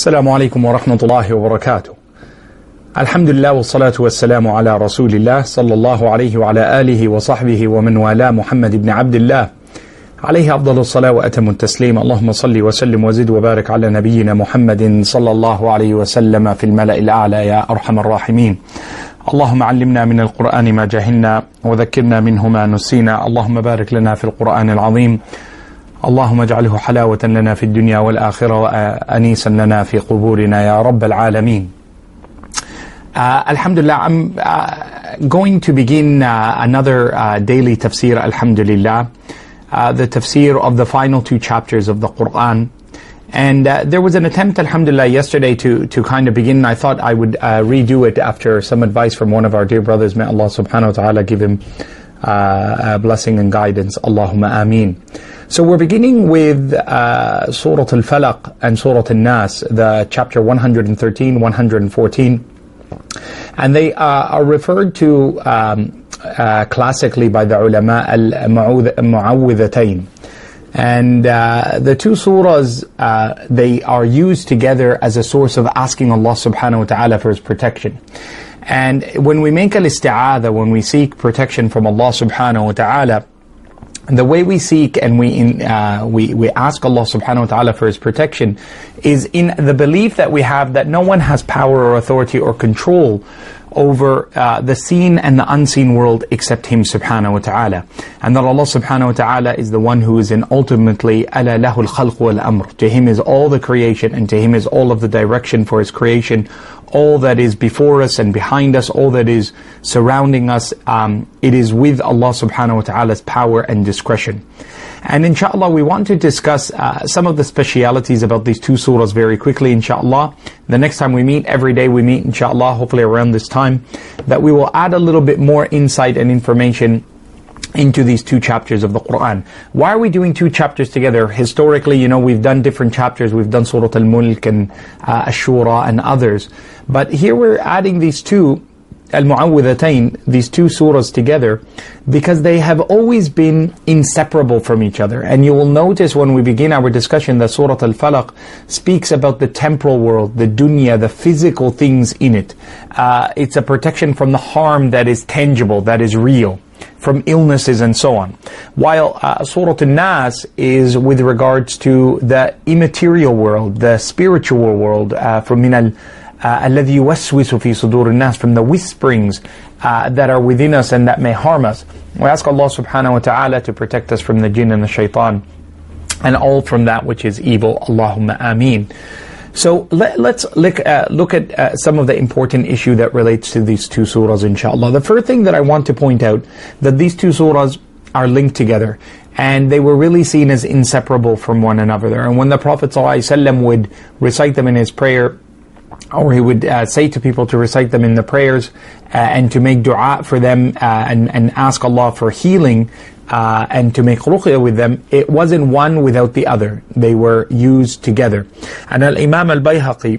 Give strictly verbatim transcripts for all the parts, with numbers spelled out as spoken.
السلام عليكم ورحمة الله وبركاته. الحمد لله والصلاة والسلام على رسول الله صلى الله عليه وعلى آله وصحبه ومن والاه محمد بن عبد الله عليه أفضل الصلاة وأتم التسليم. اللهم صل وسلم وزد وبارك على نبينا محمد صلى الله عليه وسلم في الملأ الأعلى يا أرحم الراحمين. اللهم علمنا من القرآن ما جهلنا وذكرنا منه ما نسينا. اللهم بارك لنا في القرآن العظيم. اللهم اجعله حلاوة لنا في الدنيا والآخرة وأنيسا لنا في قبورنا يا رب العالمين. Uh, Alhamdulillah, I'm uh, going to begin uh, another uh, daily tafsir, Alhamdulillah, uh, the tafsir of the final two chapters of the Quran. And uh, there was an attempt, Alhamdulillah, yesterday to, to kind of begin. I thought I would uh, redo it after some advice from one of our dear brothers. May Allah subhanahu wa ta'ala give him uh, a blessing and guidance. Allahumma ameen. So we're beginning with uh, Surah Al-Falaq and Surah Al-Nas, the chapter one hundred thirteen, one hundred fourteen. And they uh, are referred to um, uh, classically by the ulama al-mu'awwidhatayn. And uh, the two surahs, uh, they are used together as a source of asking Allah subhanahu wa ta'ala for His protection. And when we make al-isti'adha, when we seek protection from Allah subhanahu wa ta'ala, the way we seek and we in, uh, we we ask Allah subhanahu wa ta'ala for His protection is in the belief that we have that no one has power or authority or control over uh, the seen and the unseen world except Him subhanahu wa ta'ala. And that Allah subhanahu wa ta'ala is the one who is in ultimately ala lahul khalq wal amr. To Him is all the creation and to Him is all of the direction for His creation. All that is before us and behind us, all that is surrounding us, um, it is with Allah subhanahu wa ta'ala's power and discretion. And inshallah we want to discuss uh, some of the specialities about these two surahs very quickly, inshallah. The next time we meet, every day we meet, inshallah, hopefully around this time, that we will add a little bit more insight and information into these two chapters of the Quran. Why are we doing two chapters together? Historically, you know, we've done different chapters. We've done Surah Al-Mulk and uh, Ash-Shura and others. But here we're adding these two, Al-Mu'awwidhatayn, these two surahs together, because they have always been inseparable from each other. And you will notice when we begin our discussion that Surah Al-Falaq speaks about the temporal world, the dunya, the physical things in it. Uh, it's a protection from the harm that is tangible, that is real, from illnesses and so on. While uh, Surah Al-Nas is with regards to the immaterial world, the spiritual world, uh, from minal الذي يوسوس في صدور الناس, from the whisperings uh, that are within us and that may harm us. We ask Allah subhanahu wa ta'ala to protect us from the jinn and the shaitan and all from that which is evil. Allahumma ameen. So let, let's look, uh, look at uh, some of the important issue that relates to these two surahs, inshallah. The first thing that I want to point out, that these two surahs are linked together and they were really seen as inseparable from one another. And when the Prophet ﷺ would recite them in his prayer, or he would uh, say to people to recite them in the prayers uh, and to make dua for them uh, and, and ask Allah for healing uh, and to make ruqya with them, it wasn't one without the other. They were used together. And Al-Imam Al-Bayhaqi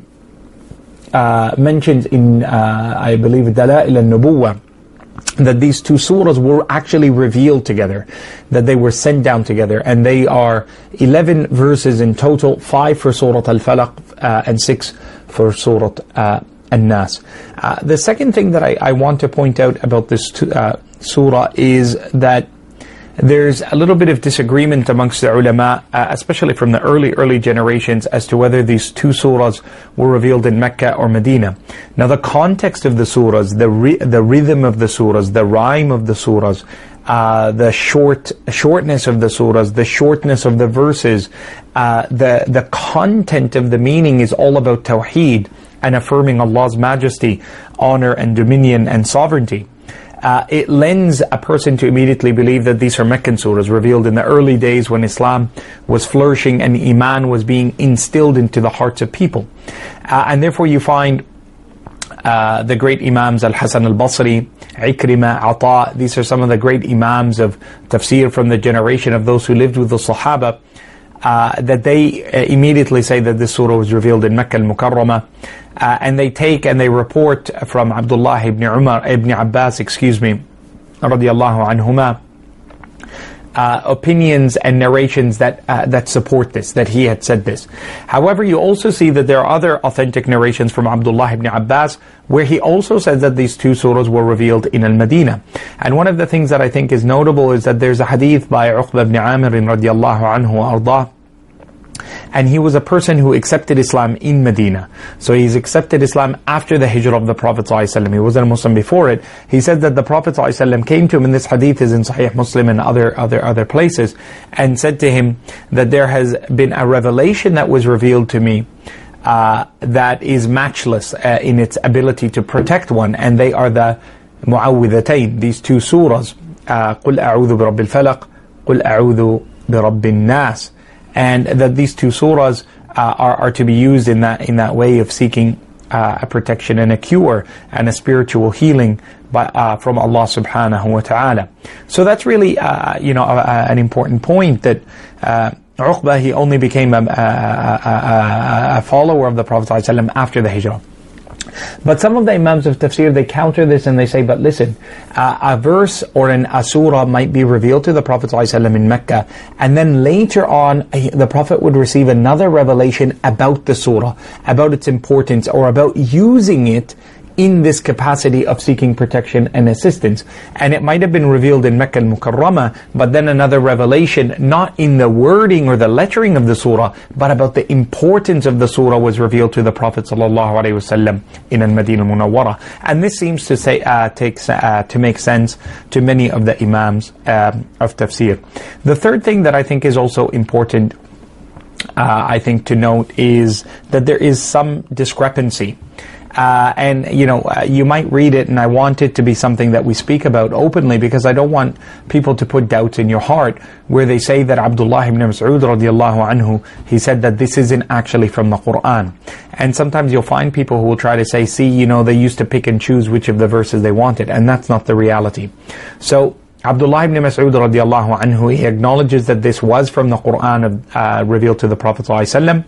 uh, mentions in, uh, I believe, Dala'il Al-Nubuwwah, that these two surahs were actually revealed together, that they were sent down together, and they are eleven verses in total, five for Surah Al-Falaq uh, and six for Surah uh, An-Nas. Uh, the second thing that I, I want to point out about this uh, surah is that there's a little bit of disagreement amongst the ulama, uh, especially from the early, early generations, as to whether these two surahs were revealed in Mecca or Medina. Now the context of the surahs, the, ri the rhythm of the surahs, the rhyme of the surahs, uh, the short shortness of the surahs, the shortness of the verses, uh, the, the content of the meaning is all about Tawheed and affirming Allah's majesty, honor and dominion and sovereignty. Uh, it lends a person to immediately believe that these are Meccan surahs revealed in the early days when Islam was flourishing and Iman was being instilled into the hearts of people. Uh, and therefore you find uh, the great Imams Al-Hasan Al-Basri, Ikrimah, Ata, these are some of the great Imams of tafsir from the generation of those who lived with the Sahaba, uh, that they uh, immediately say that this surah was revealed in Mecca Al-Mukarramah. Uh, and they take and they report from Abdullah ibn Umar, ibn Abbas, excuse me, radiyallahu anhuma, Uh, opinions and narrations that uh, that support this, that he had said this. However, you also see that there are other authentic narrations from Abdullah ibn Abbas where he also says that these two surahs were revealed in Al-Madinah. And one of the things that I think is notable is that there's a hadith by Uqba ibn Amir radiallahu anhu ardah, and he was a person who accepted Islam in Medina. So he's accepted Islam after the hijrah of the Prophet ﷺ. He wasn't a Muslim before it. He said that the Prophet ﷺ came to him, and this hadith is in Sahih Muslim and other, other, other places, and said to him that there has been a revelation that was revealed to me uh, that is matchless uh, in its ability to protect one, and they are the Mu'awwidhatayn, these two surahs. قُلْ أَعُوذُ بِرَبِّ الْفَلَقِ قُلْ أَعُوذُ بِرَبِّ النَّاسِ. And that these two surahs uh, are, are to be used in that in that way of seeking uh, a protection and a cure and a spiritual healing by, uh, from Allah subhanahu wa ta'ala. So that's really uh, you know a, a, an important point, that uh, Uqba, he only became a, a, a, a follower of the Prophet ﷺ after the hijrah. But some of the Imams of Tafsir, they counter this and they say, but listen, uh, a verse or an a surah might be revealed to the Prophet ﷺ in Mecca, and then later on the Prophet would receive another revelation about the surah, about its importance, or about using it in this capacity of seeking protection and assistance. And it might have been revealed in Mecca al-Mukarramah, but then another revelation, not in the wording or the lettering of the surah, but about the importance of the surah, was revealed to the Prophet sallallahu alaihi wasallam in al-Madinah al-Munawwarah. And this seems to say uh, takes uh, to make sense to many of the Imams uh, of Tafsir. The third thing that I think is also important, uh, I think to note, is that there is some discrepancy. Uh, and, you know, uh, you might read it, and I want it to be something that we speak about openly, because I don't want people to put doubts in your heart, where they say that Abdullah ibn Mas'ud radiallahu anhu, he said that this isn't actually from the Qur'an. And sometimes you'll find people who will try to say, see, you know, they used to pick and choose which of the verses they wanted, and that's not the reality. So, Abdullah ibn Mas'ud radiallahu anhu, he acknowledges that this was from the Qur'an uh, revealed to the Prophet ﷺ.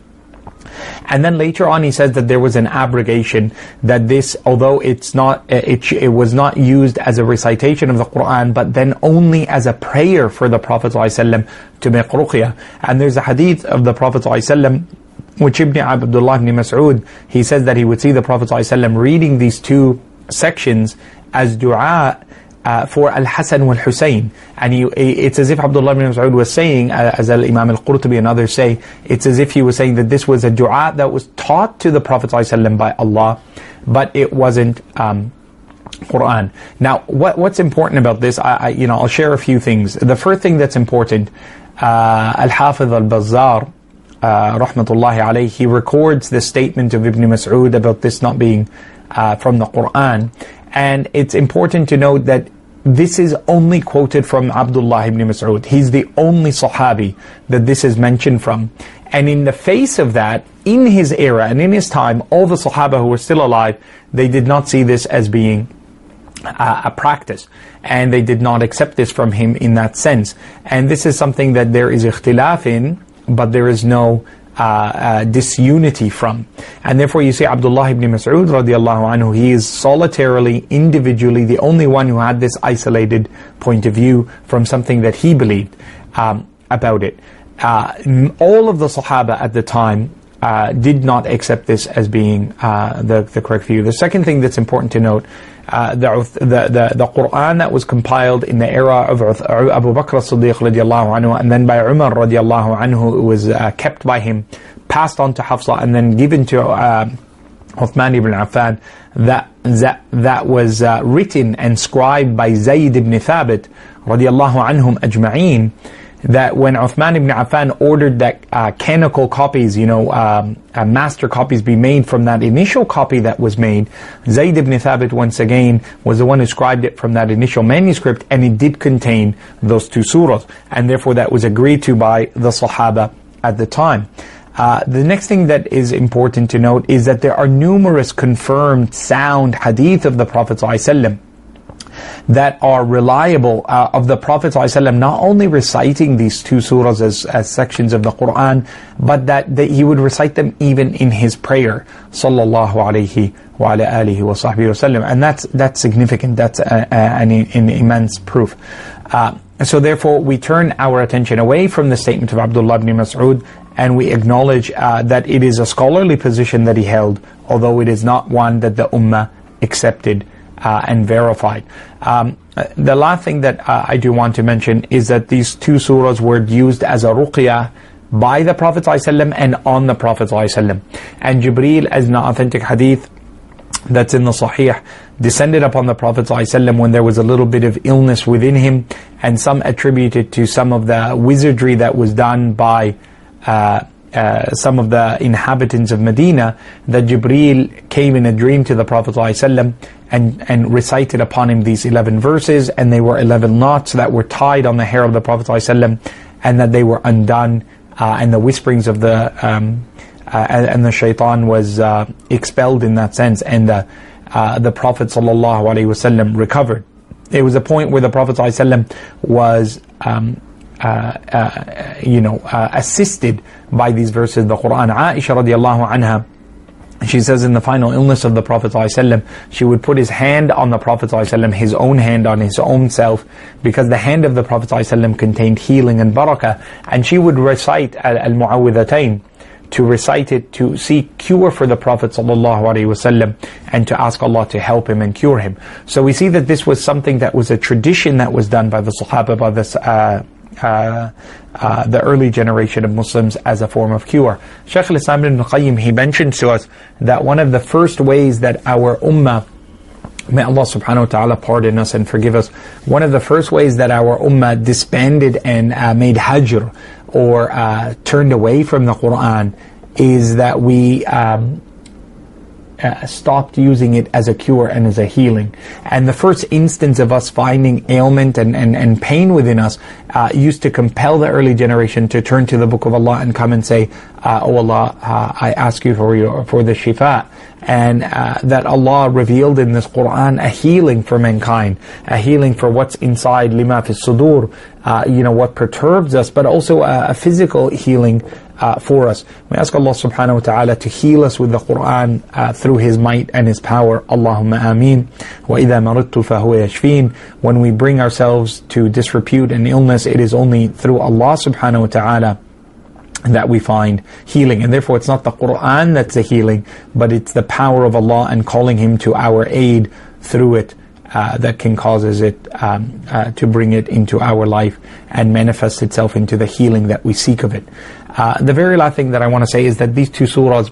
And then later on he says that there was an abrogation, that this, although it's not, it, it was not used as a recitation of the Qur'an, but then only as a prayer for the Prophet ﷺ to make ruqyah. And there's a hadith of the Prophet ﷺ, which Ibn Abdullah ibn Mas'ud, he says that he would see the Prophet ﷺ reading these two sections as dua Uh, for Al-Hasan wal-Husayn. And he, it's as if Abdullah ibn Mas'ud was saying, uh, as Al-Imam Al-Qurtubi and others say, it's as if he was saying that this was a dua that was taught to the Prophet ﷺ by Allah, but it wasn't um, Qur'an. Now, what, what's important about this, I, I, you know, I'll share a few things. The first thing that's important, uh, Al-Hafiz Al-Bazzar, uh, rahmatullahi alayhi, he records the statement of Ibn Mas'ud about this not being uh, from the Qur'an. And it's important to note that this is only quoted from Abdullah ibn Mas'ud. He's the only Sahabi that this is mentioned from. And in the face of that, in his era and in his time, all the Sahaba who were still alive, they did not see this as being uh, a practice. And they did not accept this from him in that sense. And this is something that there is ikhtilaf in, but there is no Uh, uh, disunity from. And therefore you see Abdullah ibn Mas'ud radiallahu anhu, he is solitarily, individually, the only one who had this isolated point of view from something that he believed um, about it. Uh, all of the Sahaba at the time uh, did not accept this as being uh, the, the correct view. The second thing that's important to note, Uh, the, the, the, the Qur'an that was compiled in the era of Abu Bakr as-Siddiq radiallahu anhu, and then by Umar radiallahu anhu, it was uh, kept by him, passed on to Hafsa, and then given to uh, Uthman ibn Affan, that, that, that was uh, written and scribed by Zayd ibn Thabit radiallahu anhum ajma'een, that when Uthman ibn Affan ordered that uh, canonical copies, you know, um, uh, master copies be made from that initial copy that was made, Zayd ibn Thabit once again was the one who scribed it from that initial manuscript, and it did contain those two surahs, and therefore that was agreed to by the Sahaba at the time. Uh, the next thing that is important to note is that there are numerous confirmed sound hadith of the Prophet ﷺ that are reliable uh, of the Prophet ﷺ, not only reciting these two surahs as, as sections of the Qur'an, but that, that he would recite them even in his prayer, sallallahu alayhi wa ala alihi wa sahbihi wa sallam. And that's, that's significant, that's a, a, an, an immense proof. Uh, so therefore we turn our attention away from the statement of Abdullah ibn Mas'ud, and we acknowledge uh, that it is a scholarly position that he held, although it is not one that the Ummah accepted uh, and verified. Um, the last thing that uh, I do want to mention is that these two surahs were used as a ruqyah by the Prophet ﷺ and on the Prophet ﷺ. And Jibreel, as an authentic hadith that's in the Sahih, descended upon the Prophet ﷺ when there was a little bit of illness within him, and some attributed to some of the wizardry that was done by uh, uh, some of the inhabitants of Medina, that Jibreel came in a dream to the Prophet ﷺ and, and recited upon him these eleven verses, and they were eleven knots that were tied on the hair of the Prophet ﷺ, and that they were undone, uh, and the whisperings of the um, uh, and the shaitan was uh, expelled in that sense, and the uh, the Prophet ﷺ recovered. It was a point where the Prophet ﷺ was um, uh, uh, you know uh, assisted by these verses of the Quran. Aisha radiallahu anha, she says in the final illness of the Prophet ﷺ, she would put his hand on the Prophet ﷺ, his own hand on his own self, because the hand of the Prophet ﷺ contained healing and barakah, and she would recite al-Mu'awwidhatayn, to recite it to seek cure for the Prophet ﷺ, and to ask Allah to help him and cure him. So we see that this was something that was a tradition that was done by the Sahaba, by the uh, Uh, uh, the early generation of Muslims, as a form of cure. Shaykh al-Islam ibn Qayyim, he mentions to us that one of the first ways that our ummah, may Allah subhanahu wa ta'ala pardon us and forgive us, one of the first ways that our ummah disbanded and uh, made hajr, or uh, turned away from the Quran, is that we um, Uh, stopped using it as a cure and as a healing. And the first instance of us finding ailment and, and, and pain within us uh, used to compel the early generation to turn to the Book of Allah and come and say, uh, Oh Allah, uh, I ask you for your, for the shifa. And uh, that Allah revealed in this Quran a healing for mankind, a healing for what's inside, lima fi sudur, uh, you know, what perturbs us, but also a, a physical healing Uh, for us. We ask Allah subhanahu wa ta'ala to heal us with the Quran uh, through His might and His power. Allahumma ameen. وَإِذَا مَرِضْتُ فَهُوَ يَشْفِينَ. When we bring ourselves to disrepute and illness, it is only through Allah subhanahu wa ta'ala that we find healing. And therefore it's not the Quran that's the healing, but it's the power of Allah and calling Him to our aid through it Uh, that can causes it um, uh, to bring it into our life and manifest itself into the healing that we seek of it. Uh, the very last thing that I want to say is that these two surahs,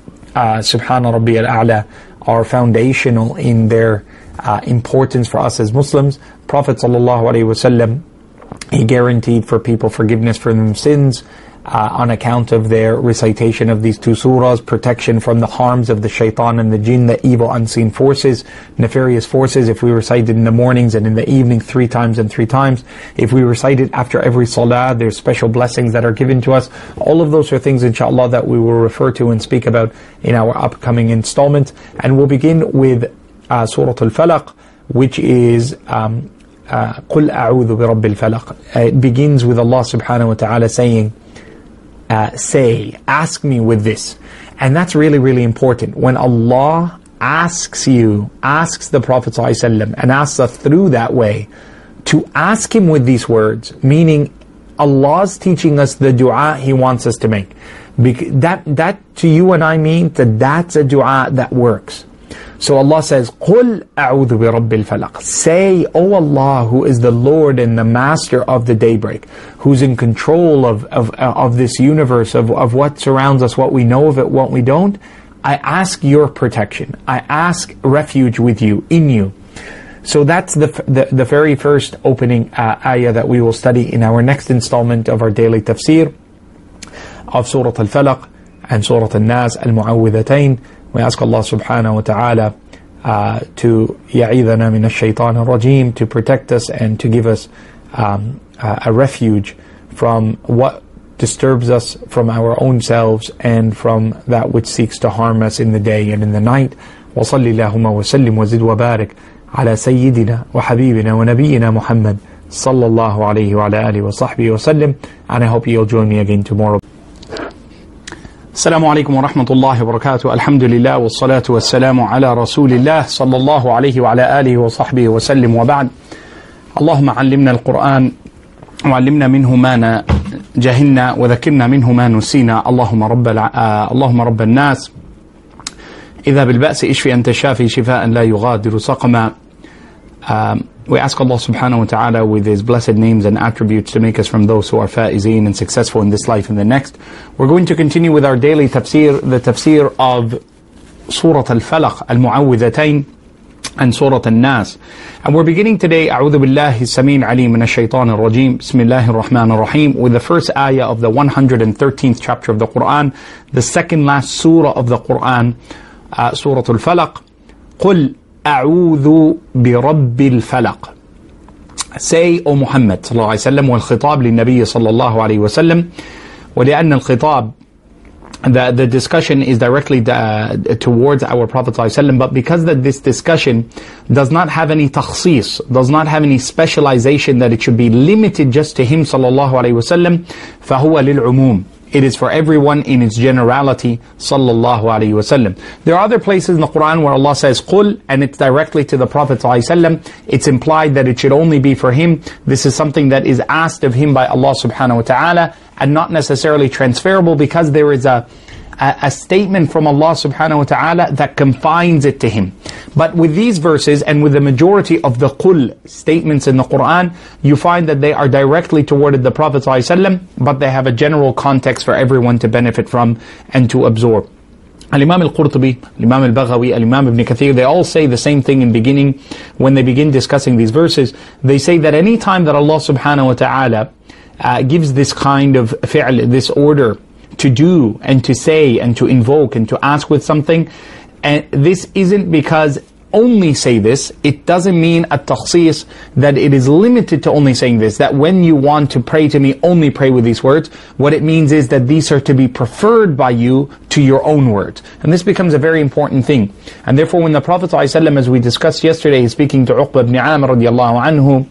uh, Subhana Rabbi al-A'la, are foundational in their uh, importance for us as Muslims. Prophet sallallahu alaihi wasallam, he guaranteed for people forgiveness for their sins Uh, on account of their recitation of these two surahs, protection from the harms of the shaitan and the jinn, the evil unseen forces, nefarious forces, if we recite it in the mornings and in the evening three times and three times. If we recite it after every salah, there's special blessings that are given to us. All of those are things, inshallah, that we will refer to and speak about in our upcoming installment. And we'll begin with uh, Surah Al-Falaq, which is um, uh, قُلْ أَعُوذُ بِرَبِّ الْفَلَقِ. It begins with Allah subhanahu wa ta'ala saying, Uh, say, ask me with this. And that's really, really important. When Allah asks you, asks the Prophet ﷺ, and asks us through that way, to ask Him with these words, meaning Allah's teaching us the dua He wants us to make. Because that, that to you and I means that that's a dua that works. So Allah says, قُلْ أَعُوذُ بِرَبِّ الْفَلَقِ. Say, O Allah, who is the Lord and the Master of the daybreak, who's in control of, of, of this universe, of, of what surrounds us, what we know of it, what we don't, I ask your protection. I ask refuge with you, in you. So that's the, the, the very first opening uh, ayah that we will study in our next installment of our daily tafsir of Surah Al-Falaq and Surah Al-Nas, Al-Mu'awwidhatayn. We ask Allah subhanahu wa ta'ala uh, to يَعِيذَنَا مِنَ الشَّيْطَانِ الرَّجِيمِ, to protect us and to give us um, uh, a refuge from what disturbs us, from our own selves, and from that which seeks to harm us in the day and in the night. وَصَلِّ اللَّهُمَّ وَسَلِّمْ وَزِدْ وَبَارِكْ عَلَى سَيِّدِنَا وَحَبِيبِنَا وَنَبِيِّنَا مُحَمَّدٍ صلى الله عليه وعلى آله وصحبه وسلم. And I hope you'll join me again tomorrow. السلام عليكم ورحمة الله وبركاته. الحمد لله والصلاة والسلام على رسول الله صلى الله عليه وعلى آله وصحبه وسلم، وبعد. اللهم علمنا القرآن وعلمنا منه ما جهلنا وذكرنا منه ما نسينا اللهم رب الع... اللهم رب الناس إذا بالبأس اشفي أنت الشافي شفاء لا يغادر سقما. Um, we ask Allah subhanahu wa ta'ala with His blessed names and attributes to make us from those who are faizeen and successful in this life and the next. We're going to continue with our daily tafsir, the tafsir of Surah Al-Falaq, Al-Mu'awwidhatayn, and Surah Al-Nas. And we're beginning today, أعوذ بالله السميع العليم من الشيطان الرجيم بسم الله الرحمن الرحيم, with the first ayah of the one hundred thirteenth chapter of the Quran, the second last surah of the Quran, uh, Surah Al-Falaq. قُلْ أعوذ برب الفلق. Say, O Muhammad صلى الله عليه وسلم, والخطاب للنبي صلى الله عليه وسلم, ولأن الخطاب, the, the discussion is directly uh, towards our Prophet صلى الله عليه وسلم, but because that this discussion does not have any takhsis, does not have any specialization that it should be limited just to him صلى الله عليه وسلم, فهو للعموم. It is for everyone in its generality, sallallahu alayhi wasallam. There are other places in the Quran where Allah says, قُل, and it's directly to the Prophet sallallahu alayhi wasallam. It's implied that it should only be for him. This is something that is asked of him by Allah subhanahu wa ta'ala, and not necessarily transferable, because there is a, a, a statement from Allah subhanahu wa ta'ala that confines it to him. But with these verses, and with the majority of the qul statements in the Quran, you find that they are directly toward the Prophet ﷺ, but they have a general context for everyone to benefit from and to absorb. Al-Imam Al-Qurtubi, Al-Imam Al-Baghawi, Al-Imam Ibn Kathir, they all say the same thing in beginning when they begin discussing these verses. They say that any time that Allah subhanahu wa ta'ala uh, gives this kind of fi'l, this order to do and to say and to invoke and to ask with something, and this isn't because only say this, it doesn't mean a takhsis, that it is limited to only saying this, that when you want to pray to me, only pray with these words. What it means is that these are to be preferred by you to your own words. And this becomes a very important thing. And therefore when the Prophet ﷺ, as we discussed yesterday, speaking to Uqba ibn Amr radiallahu anhu,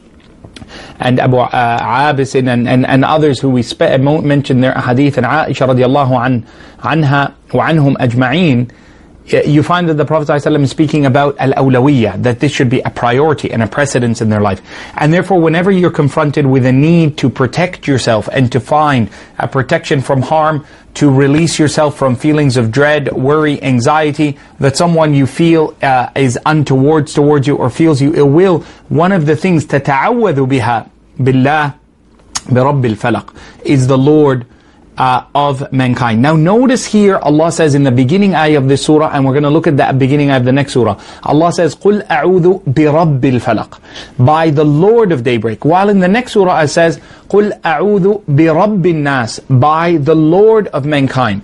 and Abu uh, Abis and, and, and others who we mentioned their hadith, and Aisha radiallahu an, anha wa anhum ajma'een, you find that the Prophet ﷺ is speaking about al-awlawiyya, that this should be a priority and a precedence in their life. And therefore, whenever you're confronted with a need to protect yourself and to find a protection from harm, to release yourself from feelings of dread, worry, anxiety, that someone you feel uh, is untowards towards you or feels you ill will, one of the things, تَتَعَوَّذُ بِهَا بِاللَّهِ بِرَبِّ الْفَلَقِ, is the Lord Uh, of mankind. Now notice here Allah says in the beginning ayah of this surah, and we're going to look at the beginning ayah of the next surah, Allah says قُلْ أَعُوذُ بِرَبِّ الْفَلَقِ, by the Lord of daybreak, while in the next surah it says قُلْ أَعُوذُ بِرَبِّ النَّاسِ, by the Lord of mankind.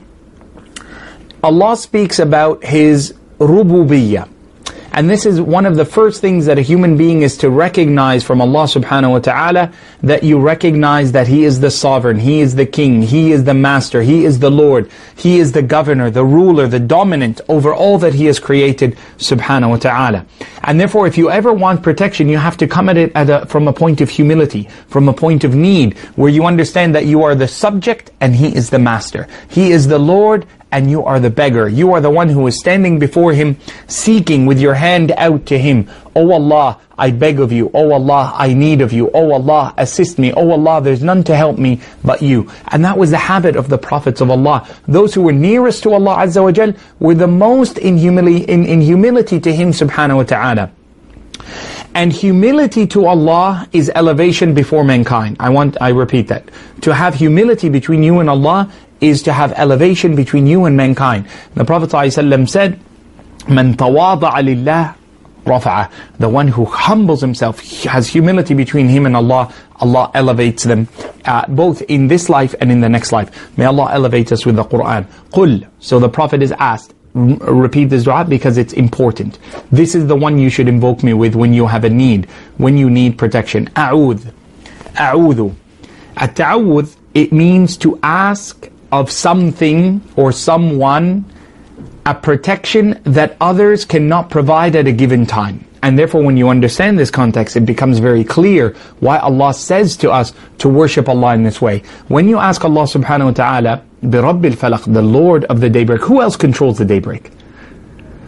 Allah speaks about His rububiyyah. And this is one of the first things that a human being is to recognize from Allah subhanahu wa ta'ala, that you recognize that He is the sovereign, He is the king, He is the master, He is the Lord, He is the governor, the ruler, the dominant over all that He has created subhanahu wa ta'ala. And therefore, if you ever want protection, you have to come at it at a, from a point of humility, from a point of need, where you understand that you are the subject and He is the master. He is the Lord and you are the beggar. You are the one who is standing before Him, seeking with your hand out to Him. Oh Allah, I beg of you. Oh Allah, I need of you. Oh Allah, assist me. Oh Allah, there's none to help me but you. And that was the habit of the prophets of Allah. Those who were nearest to Allah Azza wa Jal were the most in, humili- in, in humility to Him subhanahu wa ta'ala. And humility to Allah is elevation before mankind. I want, I repeat that. To have humility between you and Allah is to have elevation between you and mankind. The Prophet ﷺ said, "Man tawadha'a lillah rafa'ah." The one who humbles himself, has humility between him and Allah, Allah elevates them, uh, both in this life and in the next life. May Allah elevate us with the Quran. Qul. So the Prophet is asked, repeat this dua because it's important. This is the one you should invoke me with when you have a need, when you need protection. A'udh. A'udhu. At-ta'awudh, it means to ask of something or someone a protection that others cannot provide at a given time. And therefore when you understand this context, it becomes very clear why Allah says to us to worship Allah in this way. When you ask Allah subhanahu wa ta'ala, بِرَبِّ الْفَلَقِ, the Lord of the daybreak, who else controls the daybreak?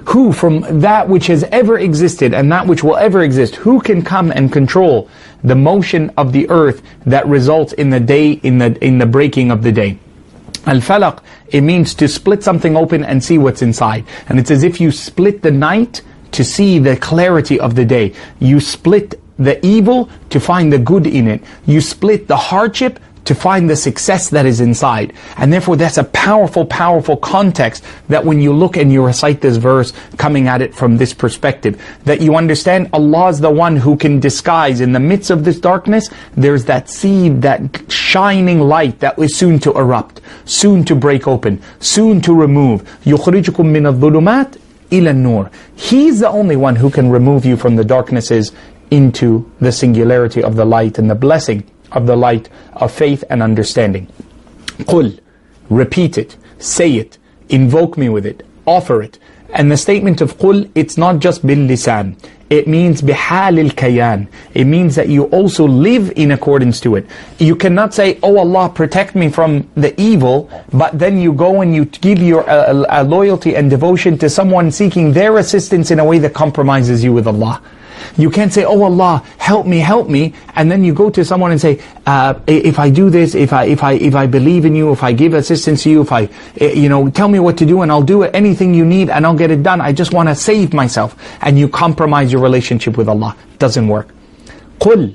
Who from that which has ever existed and that which will ever exist, who can come and control the motion of the earth that results in the day, in the in the breaking of the day? Al-falaq, it means to split something open and see what's inside. And it's as if you split the night to see the clarity of the day. You split the evil to find the good in it. You split the hardship to find the success that is inside. And therefore that's a powerful, powerful context that when you look and you recite this verse coming at it from this perspective, that you understand Allah is the one who can disguise in the midst of this darkness, there's that seed, that shining light that is soon to erupt, soon to break open, soon to remove. يُخْرِجُكُم مِّنَ الظُّلُمَاتِ إِلَى النُّورِ. He's the only one who can remove you from the darknesses into the singularity of the light and the blessing of the light of faith and understanding. Qul, repeat it, say it, invoke me with it, offer it. And the statement of Qul, it's not just bil lisan. It means bihal al-kayan. It means that you also live in accordance to it. You cannot say, oh Allah, protect me from the evil, but then you go and you give your uh, uh, loyalty and devotion to someone seeking their assistance in a way that compromises you with Allah. You can't say, oh Allah, help me, help me, and then you go to someone and say, uh, if I do this, if I if I if I believe in you, if I give assistance to you, if I, you know, tell me what to do and I'll do it, anything you need and I'll get it done. I just want to save myself, and you compromise your relationship with Allah. Doesn't work. قُلْ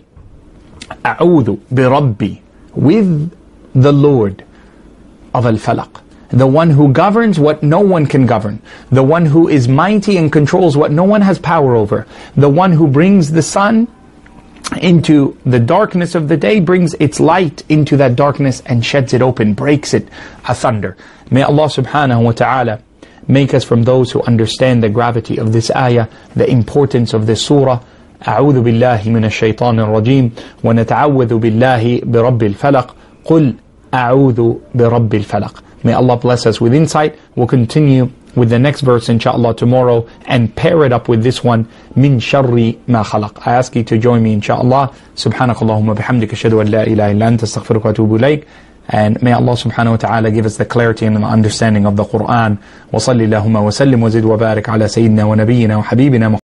أَعُوذُ بِرَبِّي, with the Lord of al-falaq, the one who governs what no one can govern, the one who is mighty and controls what no one has power over, the one who brings the sun into the darkness of the day, brings its light into that darkness and sheds it open, breaks it asunder. May Allah subhanahu wa ta'ala make us from those who understand the gravity of this ayah, the importance of this surah. أعوذ بالله من الشيطان الرجيم ونتعوذ بالله برب الفلق قل أعوذ برب الفلق. May Allah bless us with insight. We'll continue with the next verse inshaAllah tomorrow and pair it up with this one, min sharri ma khalaq. I ask you to join me inshaAllah. Subhanakallahumma bihamdika ashhadu an la ilaha illa anta astaghfiruka wa atubu ilayk. And may Allah subhanahu wa ta'ala give us the clarity and the understanding of the Qur'an. Wa salli Allahumma wa sallim wa zid wa barik ala sayyidina wa nabiyyina wa habibina